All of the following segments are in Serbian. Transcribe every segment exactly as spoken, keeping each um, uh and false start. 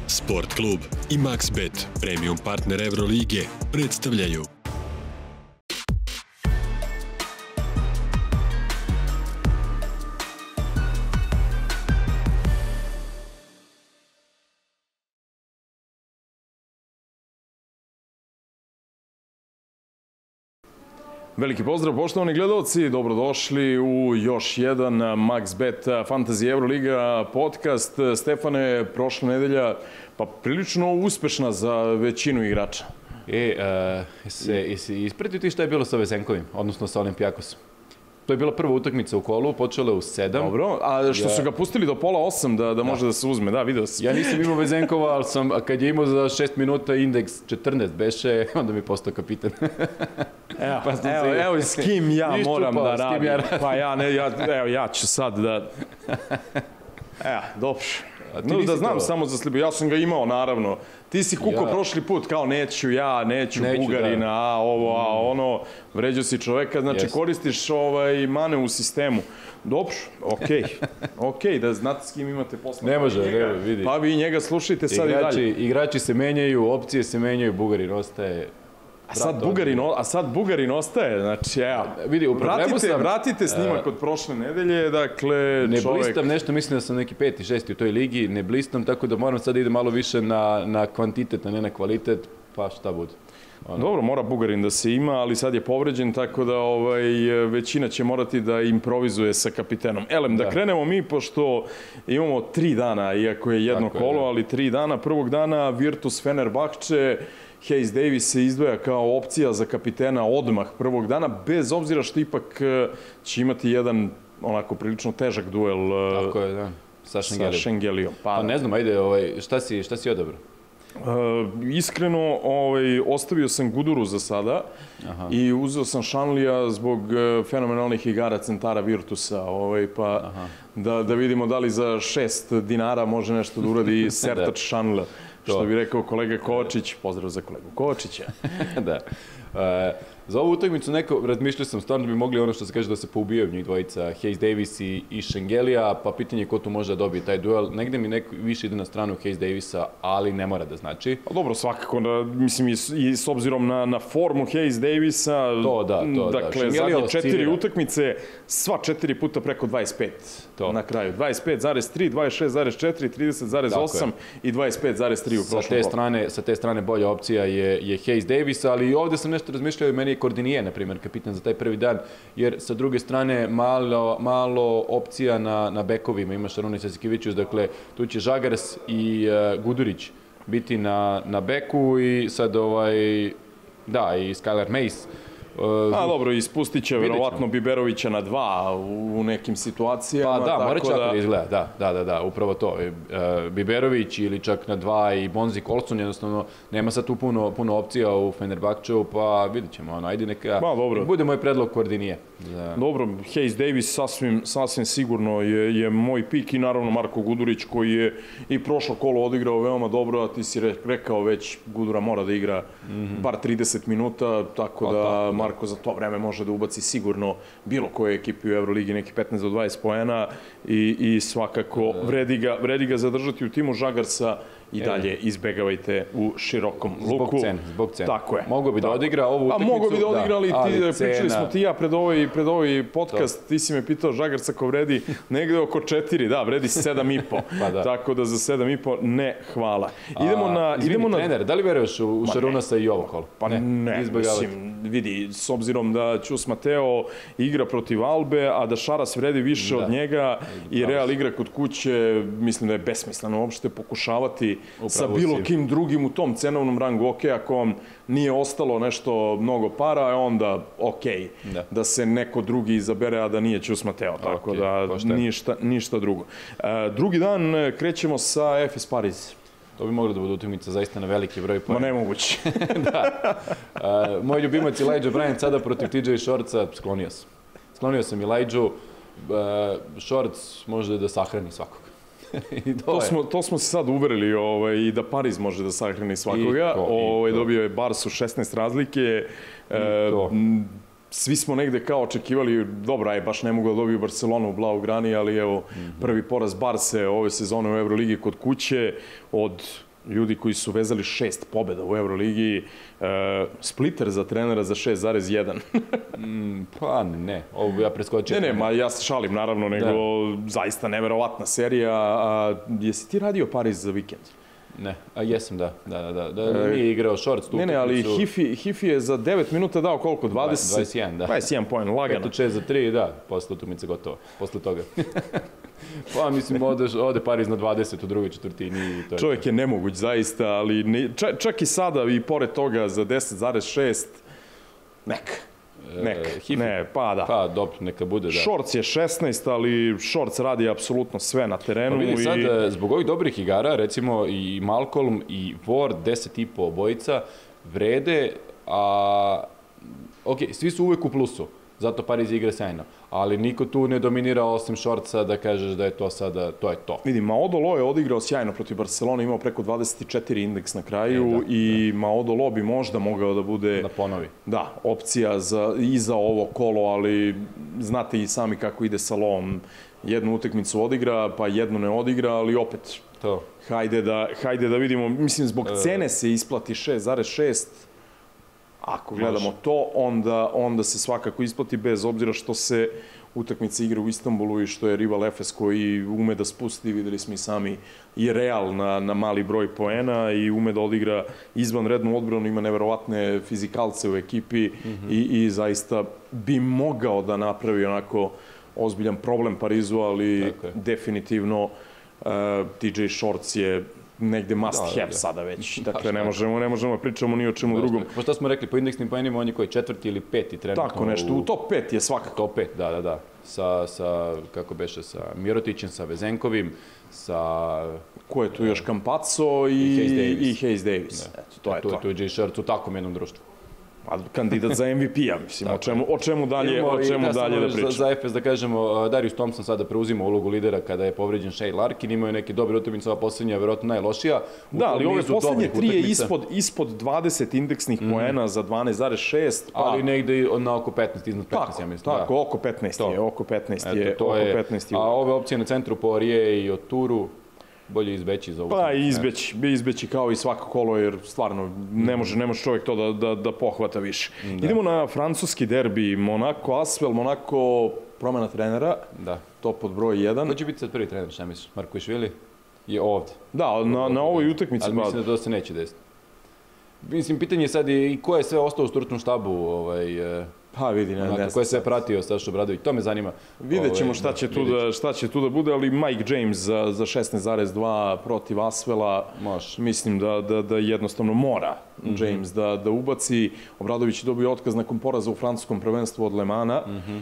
Sport klub i MaxBet, premium partner Evrolige, predstavljaju. Veliki pozdrav, poštovani gledalci, dobrodošli u još jedan MaxBet Fantasy Euroliga podcast. Stefane, prošla nedelja pa prilično uspešna za većinu igrača. E, uh, se, jesi ispratio ti šta je bilo sa Vezenkovim, odnosno sa Olimpijakosom? To je bila prva utakmica u kolu, počela u sedam. Dobro, a što ja... su ga pustili do pola osam da, da, da može da se uzme, da, video si. Ja nisam imao Vezenkova, ali sam, kad je imao za šest minuta indeks četrnaest beše, onda mi je postao kapitan. Evo, pa evo, se... evo s kim ja Nišću moram pa, da radim. Ja radim. Pa ja, ne, ja, evo, ja ću sad da... Evo, dobro. No, da znam to... samo za slibu, ja sam ga imao naravno. Ti si kuko ja. prošli put, kao neću ja, neću, neću Bugarina, da. a ovo, a ono, vređao si čoveka, znači yes. koristiš ovaj mane u sistemu. Dobro, okej, okay. okej, okay, da znate s kim imate posla. Ne može, ne vidi. Pa vi njega slušajte sad igrači, i dalje. Igrači se menjaju, opcije se menjaju, Bugarin ostaje... A sad, Bugarin, a sad Bugarin ostaje, znači, evo, vidi, u vratite, sam, vratite snimak od prošle nedelje, dakle, ne čovek... blistam nešto, mislim da sam neki peti, šesti u toj ligi, ne blistam, tako da moram sad ide malo više na, na kvantitet, a ne na kvalitet, pa šta bude. Ono. Dobro, mora Bugarin da se ima, ali sad je povređen, tako da ovaj, većina će morati da improvizuje sa kapitenom. Elem, da, da krenemo mi, pošto imamo tri dana, iako je jedno tako kolo, je, ali tri dana. Prvog dana Virtus Fenerbahče, Hayes Davis se izdvaja kao opcija za kapitena odmah prvog dana, bez obzira što ipak će imati jedan onako prilično težak duel tako je, da. sa Šengelijom. Pa, pa ne znam, ajde, ovaj, šta si, šta si odabrao? Uh, iskreno, ovaj, ostavio sam Guduru za sada. Aha. I uzeo sam Šanlija zbog uh, fenomenalnih igara centara Virtusa, ovaj, pa da, da vidimo da li za šest dinara može nešto da uradi Sertač Šanla. Što bi rekao kolega Kovačić, pozdrav za kolegu Kovačića. Da. E, za ovu utakmicu neko, razmišljao sam, stvarno bi mogli ono što se kaže da se poubijaju njih dvojica, Hayes Davis i, i Šengelija, pa pitanje je ko tu može da dobije taj duel. Negde mi neko više ide na stranu Hayes Davisa, ali ne mora da znači. A dobro, svakako, da, mislim i, i s obzirom na, na formu Hayes Davisa, to da, to dakle, da. zadnje četiri utakmice, sva četiri puta preko dvadeset pet to. Na kraju. dvadeset pet zarez tri, dvadeset šest zarez četiri, trideset zarez osam i dvadeset pet zarez tri u prošlom sa te strane, sa te strane bolja opcija je, je Hayes Davis, ali ovde sam nešto razmišljao i meni je Kordinije, na primjer, kapitan za taj prvi dan, jer sa druge strane malo, malo opcija na, na bekovima, ima Šarunis Jasikevičius, dakle tu će Žagaras i uh, Gudurić biti na, na beku i sad ovaj, da, i Skylar Mays. Uh, A dobro, ispustit će verovatno Biberovića na dva u, u nekim situacijama. Pa da, mora čak da... da izgleda, da, da, da, da, upravo to. Uh, Biberović ili čak na dva i Bonzi Colson, jednostavno nema sad tu puno, puno opcija u Fenerbahčeu, pa vidit ćemo, ono, ajde neka, ba, dobro. bude moj predlog Kordinije. Za... Dobro, Hayes Davis sasvim, sasvim sigurno je, je moj pik i naravno Marko Gudurić koji je i prošlo kolo odigrao veoma dobro, a ti si rekao već Gudura mora da igra mm -hmm. bar trideset minuta, tako pa, da tako, Marko za to vreme može da ubaci sigurno bilo koje ekipi u Euroligi neki petnaest do dvadeset poena i, i svakako vredi ga, vredi ga zadržati u timu. Žagarsa i dalje izbegavajte u širokom luku. Zbog cene, zbog cene. Tako je. Mogu bi da odigra ovu utakmicu. A mogu bi da odigra, ali, da, ti, ali pričali smo ti ja pred ovaj, pred ovaj podcast, to. Ti si me pitao Žagarca ko vredi negde oko četiri, da, vredi sedam i po. Pa da. Tako da za sedam i po ne, hvala. Idemo A, na... Izvini, idemo trener, na... da li veruješ u, u Šarunasa i ovo kolo? Pa ne, ne mislim, vidi, s obzirom da Ćus Mateo igra protiv Albe, a da Šaras vredi više da. od njega i Real igra kod kuće, mislim da je besmisleno uopšte pokušavati upravo sa bilo kim drugim u tom cenovnom rangu. Ok, ako vam nije ostalo nešto mnogo para, onda ok, da, da se neko drugi izabere, a da nije Ćus Mateo, tako okay, da ništa, ništa drugo. Uh, drugi dan krećemo sa Efes Pariz. To bi moglo da bude utakmica zaista na veliki broj poena. Ma nemoguće. Da. Uh, moj ljubimac Elijah Bryant sada protiv T J Shortsa, sklonio sam. Sklonio sam Elijah, uh, Shorts može da sahrani svakog. to, smo, to smo se sad uverili ovaj, i da Pariz može da sahrani svakoga. To, ovaj, dobio je Barsu šesnaest razlike. E, svi smo negde kao očekivali, dobro, aj baš ne mogu da dobiju Barcelonu u Blaugrani, ali evo, mm -hmm. prvi poraz Barse ove sezone u Euroligi kod kuće od ljudi koji su vezali šest pobjeda u Euroligi, uh, spliter za trenera za šest zarez jedan. mm, pa ne, ovo ja preskočim. Ne, ne, ma ja se šalim naravno, nego da. Zaista neverovatna serija. A, jesi ti radio Pariz za vikend? Ne, a jesam, da. Da, da, da. da nije igrao shorts. Ne, ne, ali su... Hifi, Hifi je za devet minuta dao koliko? dvadeset, dvadeset jedan, da. dvadeset jedan poen, lagano. pet od šest za tri, da, posle utakmice gotovo, posle toga. Pa mislim, ode, ode Pariz na dvadeset u drugoj četvrtini. I to je Čovjek to. je nemoguć, zaista, ali ne, čak, čak i sada i pored toga za deset zarez šest, neka. Nek, e, ne, pa da. Pa, dobro, neka bude, da. Šorc je šesnaest, ali Šorc radi apsolutno sve na terenu. Pa vidi, i... sad, zbog ovih dobrih igara, recimo i Malcolm i Ward, deset i po obojica, vrede, a... Ok, svi su uvek u plusu, zato Pariz igra sjajno, ali niko tu ne dominira osim Šorca da kažeš da je to sada, to je to. Vidi, Maodolo je odigrao sjajno protiv Barcelona, imao preko dvadeset četiri indeks na kraju e, da, i da. Maodolo bi možda mogao da bude... Da ponovi. Da, opcija za, i za ovo kolo, ali znate i sami kako ide sa Loom. Jednu utakmicu odigra, pa jednu ne odigra, ali opet... To. Hajde da, hajde da vidimo, mislim, zbog cene se isplati šest zarez šest. Ako gledamo Može. to, onda, onda se svakako isplati, bez obzira što se utakmica igra u Istanbulu i što je rival Efes koji ume da spusti, videli smo i sami, i Real na, na mali broj poena i ume da odigra izvanrednu odbranu, ima neverovatne fizikalce u ekipi mm -hmm. i, i zaista bi mogao da napravi onako ozbiljan problem Parizu, ali definitivno uh, T J Shorts je negde must da, have da. sada već. Dakle, ne možemo, ne možemo pričamo ni o čemu da, drugom. Pa šta smo rekli, po indeksnim poenima on je koji četvrti ili peti trenutno? Tako nešto, u top pet je svakako. Top pet, da, da, da. Sa, sa kako beše, sa Mirotićem, sa Vezenkovim, sa... Ko je tu još? Campazzo i, i Hayes Davis. I Hayes Davis. Da. Eto, to je tu, to. Tu je Jay Shorts u takvom jednom društvu. Pa, kandidat za M V P-a, mislim, o čemu, o čemu dalje, o čemu i, dalje da pričam. Za, za Efes da kažemo, Darius Thompson sada preuzima ulogu lidera kada je povređen Shea Larkin, imao je neke dobre utakmice, ova posljednja je verovatno najlošija. Da, ali ove posljednje tri je ispod, ispod dvadeset indeksnih mm. poena za dvanaest zarez šest. Pa... Ali negde na oko petnaest, iznad petnaest, tako, ja mislim. Tako, da. oko petnaest to. je, oko petnaest Eto, je, to oko je, petnaest je. A ove opcije na centru Poirier i Oturu, bolje izbeći za ovu. Pa i izbeći, bi izbeći kao i svako kolo, jer stvarno ne može, ne može čovjek to da, da, da pohvata više. Da. Idemo na francuski derbi, Monaco Asvel, Monaco promena trenera, da. To pod broj jedan. Ko će biti sad prvi trener, šta misliš? Marko Išvili je ovdje. Da, na, na ovoj utakmici. Ali mislim da to se neće desiti. Mislim, pitanje je sad i ko je sve ostao u stručnom štabu, ovaj, pa vidi, ne, ne, ko je sve pratio Saša Obradović, to me zanima. Vidjet ćemo šta će, tu da, šta će tu da bude, ali Mike James za, za šesnaest zarez dva protiv Asvela, Može. mislim da, da, da jednostavno mora mm -hmm. James da, da ubaci. Obradović je dobio otkaz nakon poraza u francuskom prvenstvu od Le Mana mm -hmm.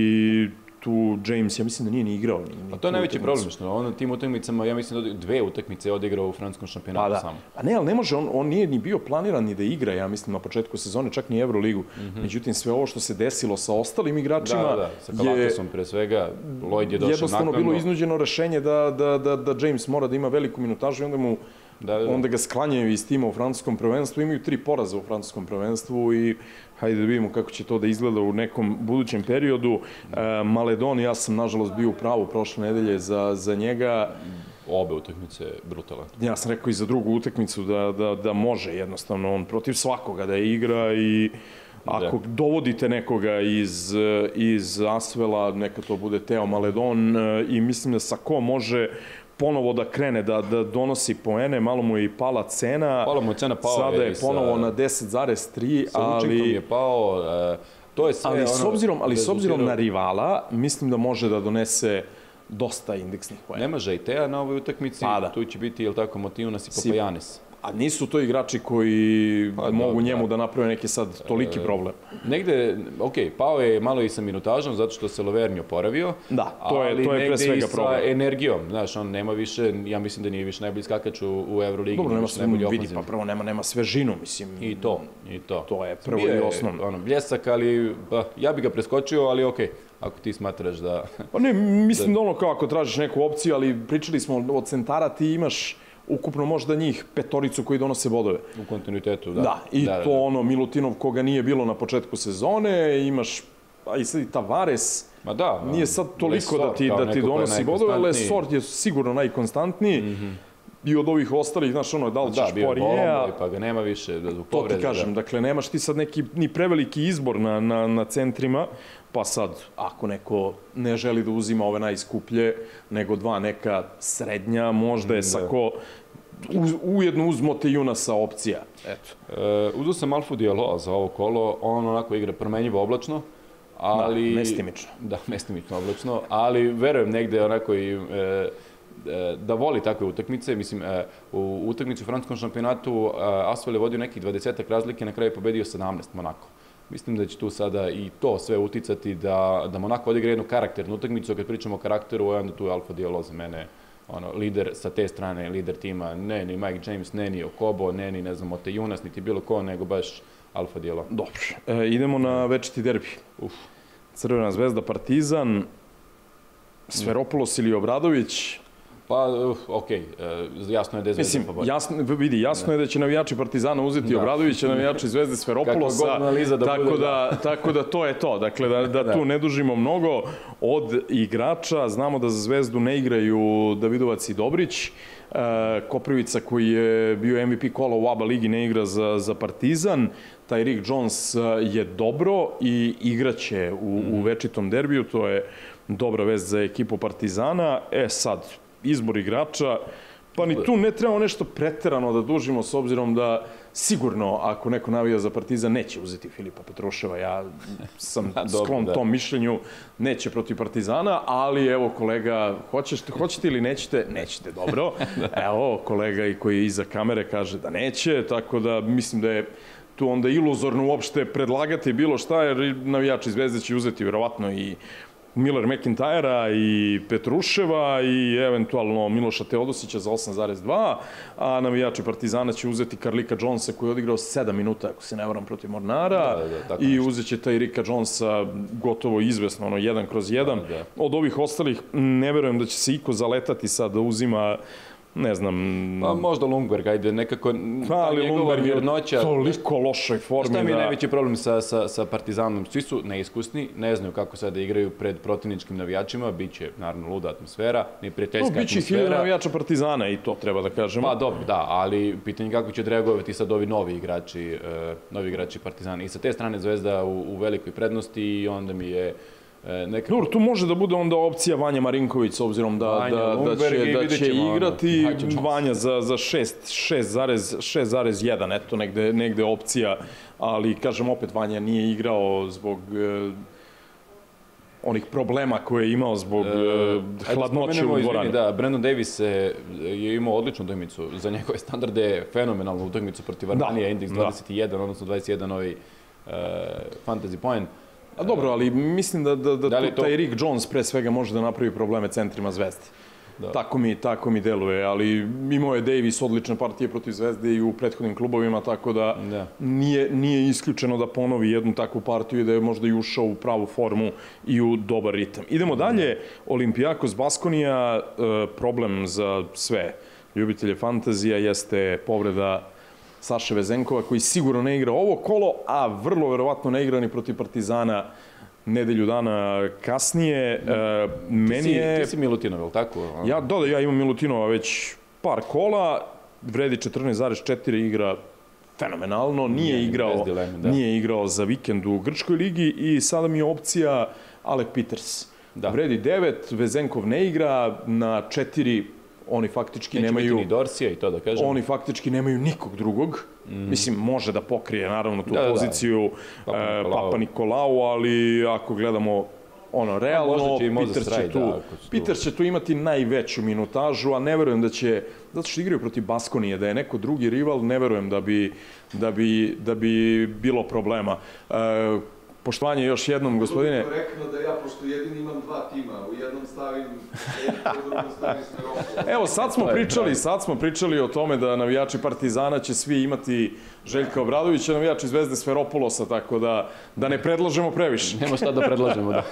i tu James, ja mislim da nije ni igrao. Ni, a to je najveći problem, što on na tim utakmicama, ja mislim da dve utakmice je odigrao u francuskom šampionatu pa da. samo. A ne, ali ne može, on, on nije ni bio planiran ni da igra, ja mislim, na početku sezone, čak ni Euroligu. Mm -hmm. Međutim, sve ovo što se desilo sa ostalim igračima da, da, sa Kalakasom pre svega, Lloyd je došao jednostavno naknadno. Bilo iznuđeno rešenje da, da, da, da James mora da ima veliku minutažu i onda mu Da, da. onda ga sklanjaju iz tima u francuskom prvenstvu, imaju tri poraza u francuskom prvenstvu i hajde da vidimo kako će to da izgleda u nekom budućem periodu. E, Maledon, ja sam nažalost bio u pravu prošle nedelje za, za njega. Obe utakmice brutalan. Ja sam rekao i za drugu utakmicu da, da, da može jednostavno on protiv svakoga da igra i ako da. dovodite nekoga iz, iz Asvela, neka to bude Teo Maledon i mislim da Sako može ponovo da krene, da, da donosi poene, malo mu je i pala cena. Pala mu je cena, pao sada je. je ponovo sa, na deset zarez tri, sa ali... Sa učinkom je pao, uh, to je sve... Ali s obzirom, ali s obzirom rezultirao... na rivala, mislim da može da donese dosta indeksnih poena. Nema Žajtea na ovoj utakmici, pa, da. Tu će biti, jel tako, Motijunas i Papajanis. A nisu to igrači koji pa, mogu da, njemu da, da naprave neki sad toliki e, problem. Negde, ok, pao je malo i sa minutažom, zato što se Lovernji oporavio. Da, to je, to je pre svega problem. Ali negde i sa energijom, znaš, on nema više, ja mislim da nije više najbolji skakač u, u Euroligi. Dobro, nema sve, vidi, pa prvo nema, nema svežinu, mislim. I to, i to. To je prvo i osnovno. Ono, bljesak, ali pa, ja bi ga preskočio, ali ok, ako ti smatraš da... Pa ne, mislim da, da ono kao ako tražiš neku opciju, ali pričali smo od centara, ti imaš ukupno možda njih petoricu koji donose bodove. U kontinuitetu, da. Da, i da, to da. ono Milutinov koga nije bilo na početku sezone, imaš, a i sad i Tavares, ma da, nije sad toliko da ti, da ti donosi bodove, Lesort je sigurno najkonstantniji. Mm -hmm. i od ovih ostalih, znaš, ono, da li ćeš Poirier, pa ga nema više, zbog povrede. To ti kažem, dakle, nemaš ti sad neki ni preveliki izbor na, na, na centrima, pa sad, ako neko ne želi da uzima ove najskuplje, nego dva neka srednja, možda je sako, uz, ujedno uz Motejunasa opcija, eto. E, uzeo sam Alfu Diallo za ovo kolo, on onako igra promenjivo oblačno, ali... Da, mestimično. Da, mestimično oblačno, ali verujem negde onako i... E, da voli takve utakmice. Mislim, u utakmici u francuskom šampionatu Asvel je vodio nekih dvadesetak razlike, na kraju je pobedio sedamnaest Monako. Mislim da će tu sada i to sve uticati da, da Monako odigra jednu karakternu utakmicu. Kad pričamo o karakteru, onda tu je Alfa Diallo za mene ono, lider sa te strane, lider tima. Ne ni Mike James, ne ni Okobo, ne ni, ne znam, Motejjunas, niti bilo ko, nego baš Alfa Diallo. Dobro. E, idemo na večiti derbi. Uf. Crvena zvezda, Partizan, Sferopoulos ili Obradović. Pa, uh, okej, okay. jasno je da je Zvezda Mislim, jasno, vidi, jasno da. je da će navijači Partizana uzeti da. Obradovića, navijači Zvezde Sferopoulosa, da tako, bude, da, da. tako da to je to. Dakle, da, da, da tu ne dužimo mnogo od igrača. Znamo da za Zvezdu ne igraju Davidovac i Dobrić. Uh, Koprivica koji je bio M V P kola u A B A ligi ne igra za, za Partizan. Taj Rick Jones je dobro i igraće u, mm. u večitom derbiju. To je dobra vest za ekipu Partizana. E sad, izbor igrača, pa ni tu ne trebamo nešto preterano da dužimo, s obzirom da sigurno, ako neko navija za Partizan, neće uzeti Filipa Petruševa. Ja sam sklon tom mišljenju, neće protiv Partizana, ali evo kolega, hoćete, hoćete ili nećete? Nećete, dobro. Evo, kolega i koji je iza kamere kaže da neće, tako da mislim da je tu onda iluzorno uopšte predlagati bilo šta, jer navijači Zvezde će uzeti vjerovatno i Miller McIntyra i Petruševa i eventualno Miloša Teodosića za osam zarez dva, a navijači Partizana će uzeti Carlika Jonesa koji je odigrao sedam minuta, ako se ne varam, protiv Mornara, da, da, da, i uzet će taj Ricka Jonesa gotovo izvesno, ono, jedan kroz jedan. Da, da. Od ovih ostalih ne verujem da će se iko zaletati sad da uzima, ne znam... Pa možda Lundberg, ajde, nekako pa, ali Lundberg je u toliko lošoj formi da... Šta mi je najveći problem sa, sa, sa Partizanom? Svi su neiskusni, ne znaju kako sad da igraju pred protivničkim navijačima, bit će, naravno, luda atmosfera, neprijateljska atmosfera. No, bit će hiljada navijača Partizana i to treba da kažemo. Pa dobro, da, ali pitanje kako će odreagovati sad ovi novi igrači, uh, novi igrači Partizana. I sa te strane Zvezda u, u velikoj prednosti i onda mi je... Nekako... Dobro, tu može da bude onda opcija Vanja Marinković, s obzirom da, Vanja, da, da će, da će igrati ono, Vanja za, za šest zarez jedan, eto, negde, negde opcija, ali, kažem, opet Vanja nije igrao zbog eh, onih problema koje je imao zbog eh, hladnoće u dvorani. Da, Brandon Davis je imao odličnu utakmicu, za njegove standarde fenomenalnu utakmicu protiv Armanija, indeks dvadeset jedan, da. odnosno dvadeset jedan ovaj uh, fantasy point. A dobro, ali mislim da, da, da, da to... taj Rick Jones pre svega može da napravi probleme centrima Zvezde. Da. Tako mi, tako mi deluje, ali imao je Davis odlične partije protiv Zvezde i u prethodnim klubovima, tako da, da. Nije, nije isključeno da ponovi jednu takvu partiju i da je možda i ušao u pravu formu i u dobar ritam. Idemo dalje, Olympiakos Baskonija, problem za sve ljubitelje fantazija jeste povreda Saše Vezenkova, koji sigurno ne igra ovo kolo, a vrlo verovatno ne igra ni protiv Partizana nedelju dana kasnije. E, meni je... Ti si Milutinov, je li tako? Ja, da, da, ja imam Milutinova već par kola, vredi četrnaest zarez četiri, igra fenomenalno, nije, nije igrao, dileme, nije igrao za vikend u Grčkoj ligi i sada mi je opcija Alec Peters. Da. Vredi devet, Vezenkov ne igra, na četiri oni faktički Neće nemaju... Neće biti ni Dorsija i to da kažem. Oni faktički nemaju nikog drugog. Mm. Mislim, može da pokrije naravno tu da, poziciju da, da. Papa, Nikolau. Papa Nikolau, ali ako gledamo ono, realno, Peter, će tu, da, Peter će tu imati najveću minutažu, a ne verujem da će, zato što igraju protiv Baskonije, da je neko drugi rival, ne verujem da bi, da bi, da bi bilo problema. E, Poštovanje još jednom, gospodine. Rekao da ja, pošto jedini imam dva tima, u jednom stavim Željka, u drugom stavim Sferopoulosa. Evo, sad smo pričali, sad smo pričali o tome da navijači Partizana će svi imati Željka Obradovića, navijači Zvezde Sferopoulosa, tako da, da ne predlažemo previše. Nema šta da predlažemo, da.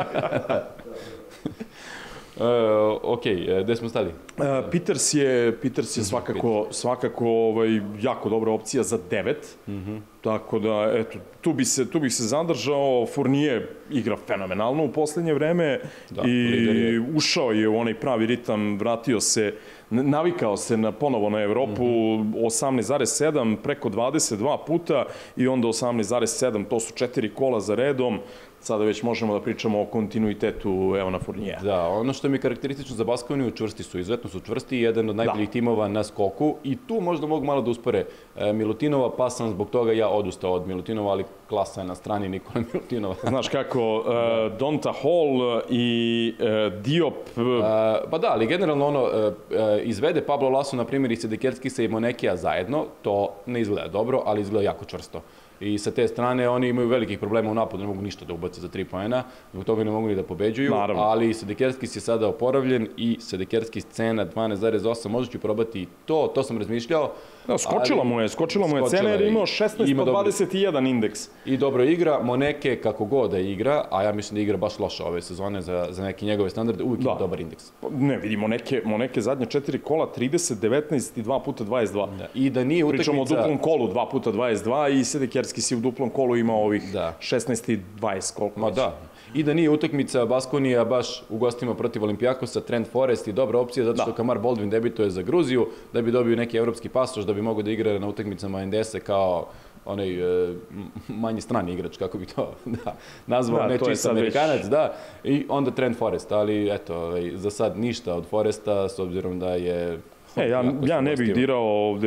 Uh, ok, gde smo stali? Uh, Peters je, Peters je svakako, svakako ovaj, jako dobra opcija za devet. Mm-hmm. Tako da, eto, tu bi se, tu bih se zadržao. Fournier igra fenomenalno u poslednje vreme da, i je. ušao je u onaj pravi ritam, vratio se navikao se na, ponovo na Evropu, osamnaest zarez sedam, preko dvadeset dva puta i onda osamnaest zarez sedam, to su četiri kola za redom. Sada već možemo da pričamo o kontinuitetu Evana Fournija. Da, ono što mi je karakteristično za Baskoniju, čvrsti su, izuzetno su čvrsti, jedan od najboljih timova na skoku i tu možda mogu malo da uspore Milutinova, pa sam zbog toga ja odustao od Milutinova, ali klasa je na strani Nikola Milutinova. Znaš kako, uh, Donta Hall i uh, Diop... Uh, pa da, ali generalno ono, uh, izvede Pablo Laso, na primjer, i Sedekerskisa i Monekija zajedno, to ne izgleda dobro, ali izgleda jako čvrsto. I sa te strane oni imaju velikih problema u napadu, ne mogu ništa da ubace za tri poena, zbog toga ne mogu ni da pobeđuju, naravno. Ali Sedekerskis je sada oporavljen i Sedekerskis cena dvanaest zarez osam, možda ću probati i to, to sam razmišljao. Da, skočila ali, mu je, skočila mu je cena jer je imao šesnaest dvadeset jedan indeks. I dobro igra, Moneke kako god da igra, a ja mislim da igra baš loša ove sezone za, za neke njegove standarde, uvijek da. Ima dobar indeks. Ne, vidi, Moneke, Moneke zadnje četiri kola, trideset, devetnaest i dva puta dvadeset dva. Da. I da nije utakmica... Pričamo o duplom kolu, dva puta dvadeset dva i Sedekerskis je u duplom kolu imao ovih da. šesnaest i dvadeset koliko. Ma da. I da nije utakmica Baskonija baš u gostima protiv Olimpijakosa, Trent Forrest i dobra opcija zato što da. Kamar Baldwin debituje za Gruziju, da bi dobio neki evropski pasoš, da bi mogao da igra na utakmicama N D S-a kao onaj e, manji strani igrač, kako bi to da, nazvao, da, ne čist Amerikanac, već... da, i onda Trent Forrest, ali eto, za sad ništa od Forresta, s obzirom da je... E, ja, ja ne bih dirao ovde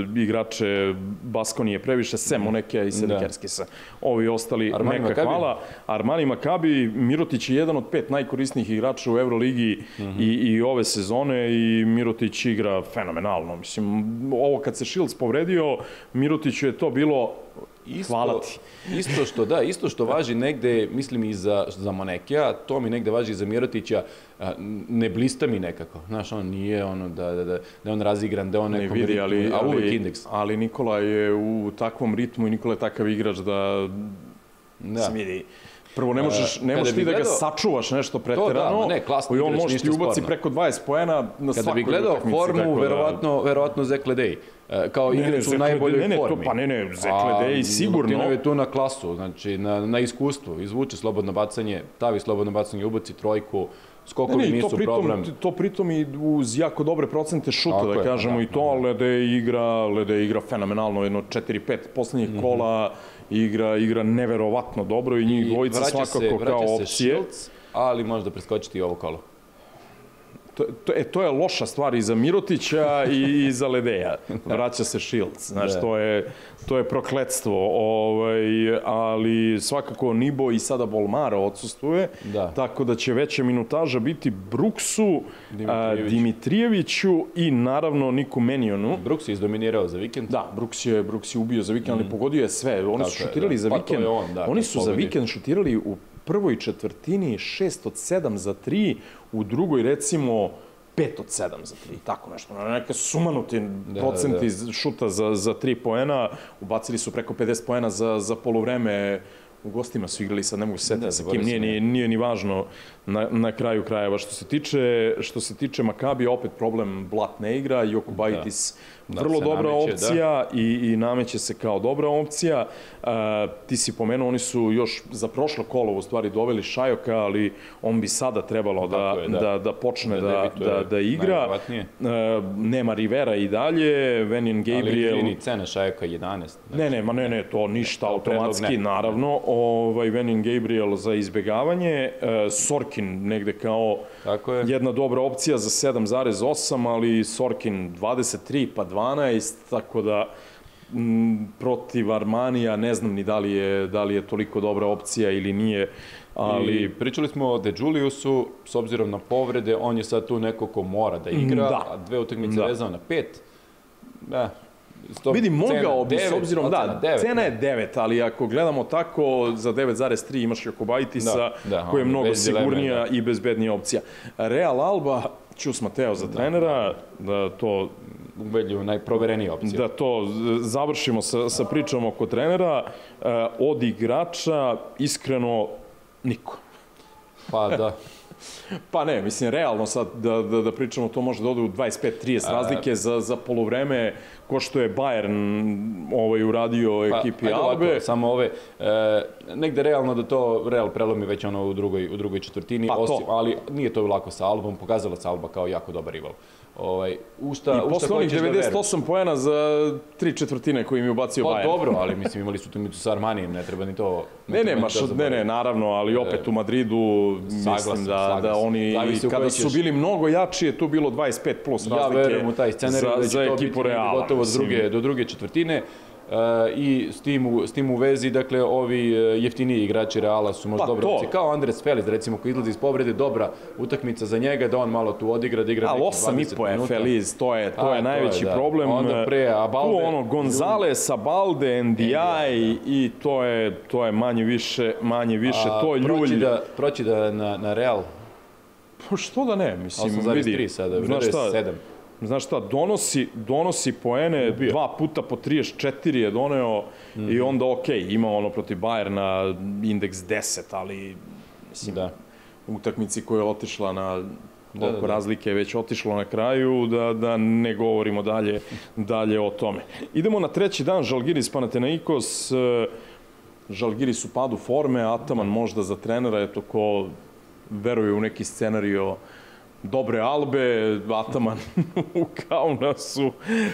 igrače Baskonije previše, sem Moneke i Sedekerskisa. Ovi ostali Armani neka Makabi. Hvala. Armani Makabi, Mirotić je jedan od pet najkorisnijih igrača u Euroligi mm -hmm. i, i ove sezone i Mirotić igra fenomenalno. Mislim, ovo kad se Shields povredio, Mirotiću je to bilo Isto, hvala ti. Isto što, da, isto što važi negde, mislim i za, za Monekija, to mi negde važi i za Mirotića, ne blista mi nekako. Znaš, on nije ono da, da, da, da on razigran, da on nekom ne vidi, ali, ritmu, a uvijek indeks. Ali Nikola je u takvom ritmu i Nikola je takav igrač da, da. se vidi. Prvo, ne možeš, ne možeš ti da ga sačuvaš nešto preterano, da, ne, klasno, i on može ti ubaci preko dvadeset poena na svakoj utakmici. Kada bi gledao formu, verovatno, verovatno Zek Ledej. Kao igrač u najboljoj ne, formi. Ne, pa ne, ne, Zek Ledej sigurno. Milutinov je tu na klasu, znači na, na iskustvu. Izvuče slobodno bacanje, tavi slobodno bacanje, ubaci trojku, skokovi nisu to pritom, problem. To pritom i uz jako dobre procente šuta, tako da je, kažemo da, i to, da. Ledej igra, Ledej igra fenomenalno, jedno četiri pet poslednjih mm -hmm. kola, igra, igra neverovatno dobro i njih dvojica svakako se, kao opcije. Vraća se Shields, ali možda preskočiti i ovo kolo. To, to, e, to je loša stvar i za Mirotića i, i za Ledeja. Vraća se Shields. Znaš, to je, to je prokletstvo. Ovaj, ali svakako Nibo i sada Bolmaro odsustuje. Da. Tako da će veća minutaža biti Brooksu, Dimitrijević. a, Dimitrijeviću i naravno Niku Menionu. Brooks je izdominirao za vikend. Da, Brooks je, Brooks je ubio za vikend, mm. ali pogodio je sve. Oni Tako su šutirali je, da. za vikend. Pa on, da, Oni su pogodi. za vikend šutirali u prvoj četvrtini šest od sedam za tri, u drugoj recimo pet od sedam za tri, tako nešto. Neke sumanuti da, procenti da, da. šuta za, za tri poena, ubacili su preko pedeset poena za, za polovreme, u gostima su igrali, sad ne mogu se setiti sa kim, nije, nije, nije ni važno na, na kraju krajeva. Što se tiče, što se tiče Makabija, opet problem Blat ne igra, Jokubaitis da. vrlo da, dobra nameće, opcija da. i, i nameće se kao dobra opcija. Uh, ti si pomenuo, oni su još za prošlo kolo u stvari doveli Šajoka, ali on bi sada trebalo da, je, da. Da, da počne da, da, da, da igra. Uh, nema Rivera i dalje, Venin Gabriel... Ali cena Šajoka jedanaest. Znači, ne, ne, ma ne, ne, to ništa, to automatski, ne. naravno. Ovaj, Venin Gabriel za izbegavanje, uh, Sorkin negde kao jedna dobra opcija za sedam zarez osam, ali Sorkin dvadeset tri pa dvanaest, tako da m, protiv Armanija ne znam ni da li je, da li je toliko dobra opcija ili nije. Ali I pričali smo o De Juliusu, s obzirom na povrede, on je sad tu neko ko mora da igra, da. a dve utakmice da. vezao na pet. Da. Stop, Vidi, mogao bi, s obzirom, da, devet, cena je devet, ali ako gledamo tako, za devet zarez tri imaš Jokobaitisa, da, da, koja je mnogo sigurnija dileme, da. i bezbednija opcija. Real Alba, Ćus Mateo za trenera, da to... Ubedljivo, najproverenija opcija. Da to završimo sa, sa pričom oko trenera. Od igrača, iskreno, niko. Pa da. Pa ne, mislim, realno sad da, da, da pričamo, to može da ode u dvadeset pet trideset razlike za, za polovreme, ko što je Bayern ovaj, uradio ekipi pa, Albe. Ovako, samo ove, e, negde realno da to Real prelomi već ono u drugoj, u drugoj četvrtini, pa osim, ali nije to lako sa Albom, pokazala se Alba kao jako dobar rival. Ovaj, u šta, I u šta posle onih hoćeš da devedeset veruješ. osam poena za tri četvrtine koji im je ubacio Pa Bayern. dobro, ali mislim imali su utakmicu sa Armanijem, ne treba ni to... Ne, ne, treba ni maš, to ne, zaboraviti. ne, naravno, ali opet u Madridu Saglasan, mislim da, saglasan. da oni, Zavisi u kada kojoj su ćeš- bili mnogo jači, je tu bilo dvadeset pet plus Ja razlike verujem u taj scenarij za, da će za to ekipu biti negde Reala. gotovo do mislim. druge, do druge četvrtine. Uh, i s tim, u, s tim u vezi, dakle, ovi uh, jeftiniji igrači Reala su možda Pa, dobre to. opcije. Kao Andres Feliz, recimo, koji izlazi iz povrede, dobra utakmica za njega, da on malo tu odigra, da igra Ali nekih osam i dvadeset po je minuta. Feliz, to je, to A, je to najveći je, da. problem. Onda pre, a Balde- Tu ono, Gonzales, Abalde, N D I i to je, to je manje više, manje više, A, to je proći ljulj. da, proći da na, na Real, Pa što da ne, mislim, osam zarez tri vidi, sada, znaš šta, sedam. Znaš šta, donosi, donosi poene, dva puta po trideset četiri je doneo Mhm. i onda okej, ima ono protiv Bayerna indeks deset, ali mislim, Da. utakmici koja je otišla na koliko da, da. razlike je već otišlo na kraju, da, da ne govorimo dalje, dalje o tome. Idemo na treći dan, Žalgiris Panathinaikos, e, Žalgiris u padu forme, Ataman možda za trenera, eto ko veruje u neki scenario dobre Albe, Ataman u Kaunasu,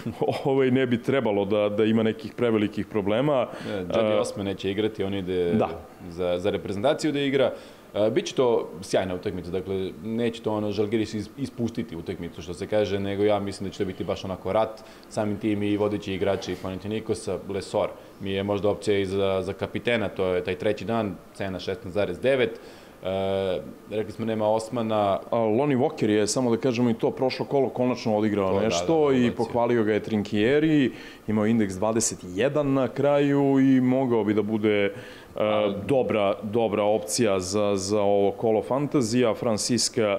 ovaj, ne bi trebalo da, da ima nekih prevelikih problema. Džadi Osman neće igrati, on ide Da. za, za reprezentaciju da igra. Uh, Biće to sjajna utakmica, dakle, neće to ono Žalgiris is- ispustiti utakmicu, što se kaže, nego ja mislim da će to biti baš onako rat, samim tim i vodeći igrači Panathinaikosa, Lesor mi je možda opcija i za, za kapitena, to je taj treći dan, cena šesnaest zarez devet. Uh, rekli smo nema Osmana, A Lonnie Walker je, samo da kažemo i to, prošlo kolo konačno odigrao To, da, nešto da, i ubacio. pohvalio ga je Trinkieri, imao indeks dvadeset jedan na kraju i mogao bi da bude uh, dobra, dobra opcija za, za ovo kolo fantazija. Francisca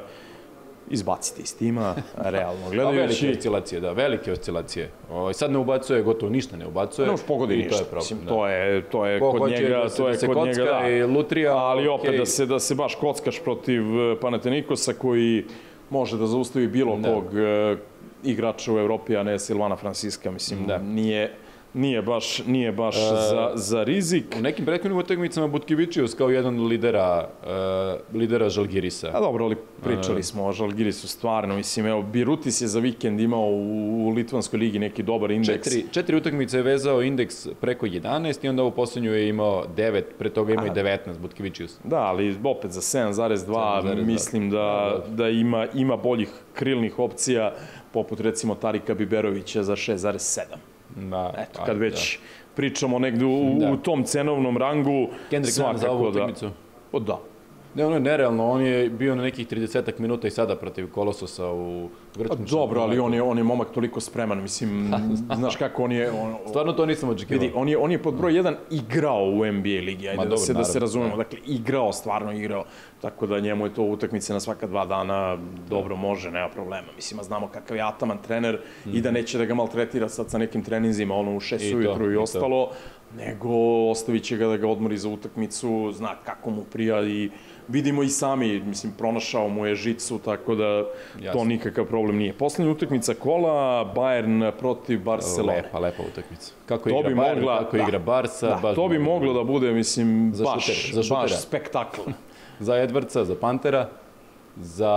izbacite iz tima, realno a velike gledajući. oscilacije, da, velike oscilacije. Ovaj, sad ne ubacuje, gotovo ništa ne ubacuje. Ne možeš pogodi i ništa, to je problem, mislim, da. to je, to je Ko kod hoće njega, da se- to je da se kod kocka njega, da. i lutrija, ali opet okej. da se, da se baš kockaš protiv eh, Panathinaikosa koji može da zaustavi bilo Da. kog eh, igrača u Evropi, a ne Silvana Francisca, mislim, Da. nije, nije baš, nije baš za, za rizik. U nekim prethodnim utakmicama Butkevičius kao jedan od lidera, uh, lidera Žalgirisa. A dobro, ali pričali smo o Žalgirisu stvarno, mislim, evo, Birutis je za vikend imao u, u Litvanskoj ligi neki dobar indeks. Četiri, četiri utakmice je vezao indeks preko jedanaest i onda u poslednju je imao devet, pre toga ima i devetnaest Butkevičius. Da, ali opet za sedam zarez dva sedam zarez dva. mislim da, da ima, ima boljih krilnih opcija, poput recimo Tarika Biberovića za šest zarez sedam. Da, Eto, pa, kad već pričamo negde u, Da. u tom cenovnom rangu, Kendrick Nunn za ovu svakako da. utakmicu. O, da. Ne, ono je nerealno, on je bio na nekih trideset minuta i sada protiv Kolososa u grčkom Pa dobro, ali šampionatu. on je, on je momak toliko spreman, mislim, znaš kako on je... On, Stvarno to nisam očekivao. vidi, on je, on je pod broj jedan igrao u N B A ligi, ajde Ma da, dobro, se, da se naravno, razumemo. da. Dakle, igrao, stvarno igrao. Tako da njemu je to utakmice na svaka dva dana dobro može, nema problema. Mislim, a znamo kakav je Ataman trener i da neće da ga maltretira sad sa nekim treninzima, ono u šest I to, ujutru i i to. ostalo, nego ostavit će ga da ga odmori za utakmicu, zna kako mu prija i vidimo i sami, mislim, pronašao mu je žicu, tako da to Jasno. nikakav problem nije. Poslednja utakmica kola, Bayern protiv Barcelone. Lepa, lepa utakmica. Kako To igra bi Bayern, mogla- kako da. igra Barca. Da, baš to bi moglo da bude, mislim, Za baš, šutere, za šutera. baš spektakl. Za Edwardsa, za Pantera, za,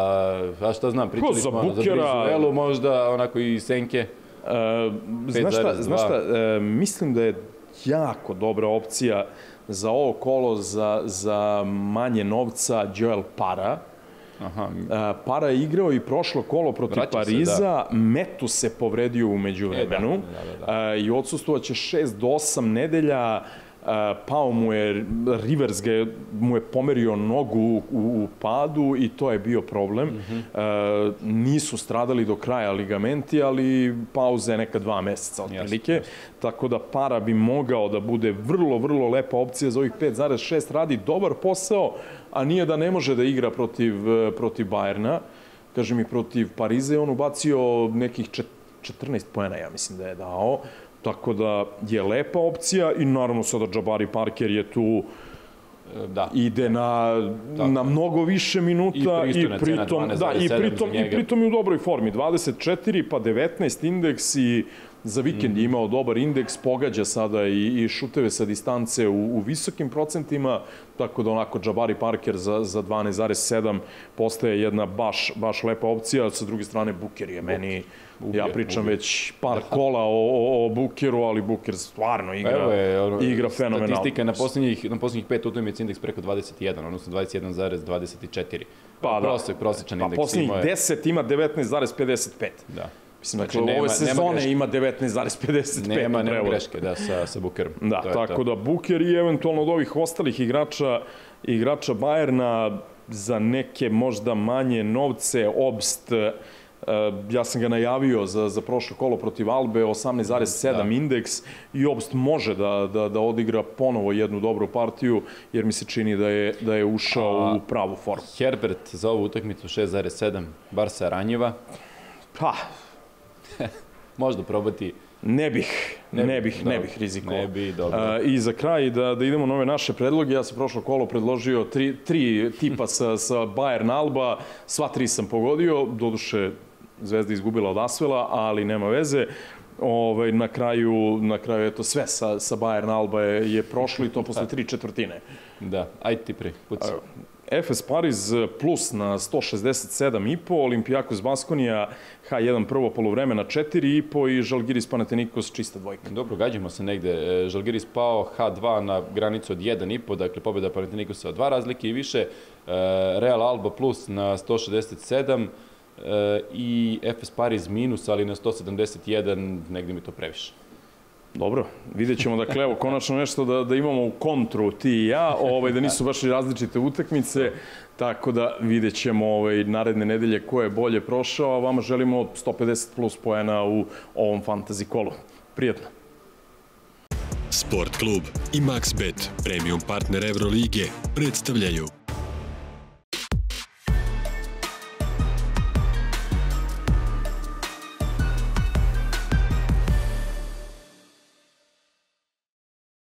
a šta znam, pričali za smo, ono, za Bookera. Brizuelu možda, onako i Senke. E, znaš šta, zarez dva. znaš šta e, mislim da je jako dobra opcija za ovo kolo za, za manje novca Joel Para. Aha, E, Para je igrao i prošlo kolo protiv Vraća se, Pariza, Metu se povredio u međuvremenu E, da, da, da, E, i odsustvovaće šest do osam nedelja. Uh, pao mu je, Rivers ga je, mu je pomerio nogu u, u padu i to je bio problem. Mhm. Uh, nisu stradali do kraja ligamenti, ali pauza je neka dva meseca otprilike. Tako da Para bi mogao da bude vrlo, vrlo lepa opcija za ovih pet zarez šest. Radi dobar posao, a nije da ne može da igra protiv, uh, protiv Bayerna. Kažem i protiv Pariza je on ubacio nekih četrnaest poena, ja mislim da je dao. Tako da je lepa opcija i naravno sada Jabari Parker je tu, da. ide na, na mnogo više minuta I pristojna cena, pritom, dvanaest da, zarez i sedam pritom, za i njega. pritom je u dobroj formi. dvadeset četiri pa devetnaest indeks i za vikend je imao dobar indeks, pogađa sada i, i šuteve sa distance u, u visokim procentima, tako da onako Jabari Parker za, za dvanaest zarez sedam postaje jedna baš, baš lepa opcija. Sa druge strane, Booker je meni, Booker, ja pričam Booker. već par kola o, o, o Bookeru, ali Booker stvarno igra, Evo je, ono, igra fenomenalno. Statistika na posljednjih, na posljednjih pet utakmica indeks preko dvadeset jedan, odnosno dvadeset jedan zarez dvadeset četiri. Pa Prosek, prosječan indeks. Pa posljednjih deset ima devetnaest zarez pedeset pet. Da. Mislim, dakle, znači, ove sezone nema ima devetnaest zarez pedeset pet. Nema, nema greške, da, sa, sa Bookerom. Da, to tako da Booker i eventualno od ovih ostalih igrača, igrača Bayerna za neke možda manje novce, Obst, ja sam ga najavio za, za prošlo kolo protiv Albe, osamnaest zarez sedam indeks i Obst može da, da, da odigra ponovo jednu dobru partiju, jer mi se čini da je, da je ušao A, u pravu formu. Herbert za ovu utakmicu šest zarez sedam, Barsa ranjiva. Pa, možda probati. Ne bih, ne, ne bih, ne bih rizikovao. Ne bi, dobro. A, I za kraj, da, da idemo na ove naše predloge, ja sam prošlo kolo predložio tri, tri tipa sa, sa Bayern Alba, sva tri sam pogodio, doduše Zvezda izgubila od Asvela, ali nema veze. Ove, na kraju, na kraju eto, sve sa, sa Bayern Alba je, je prošlo i to posle tri četvrtine. Da, ajde ti pre, puci. F S Pariz plus na sto šezdeset sedam i po, Olympiakos Baskonija H jedan prvo polovreme na četiri i po i Žalgiris Panathinaikos čista dvojka. Dobro, gađamo se negde. Žalgiris pao H dva na granicu od jedan i po, dakle pobjeda Panathinaikosa od dva razlike i više. Real Alba plus na sto šezdeset sedam i F S Pariz minus, ali na sto sedamdeset jedan, negde mi to previše. Dobro, vidjet ćemo, dakle, evo, konačno nešto da, da imamo u kontru ti i ja, ovaj, da nisu baš različite utakmice, tako da vidjet ćemo ovaj, naredne nedelje ko je bolje prošao, a vama želimo sto pedeset plus poena u ovom fantasy kolu. Prijetno. Sport klub i Maxbet, premium partner Evrolige, predstavljaju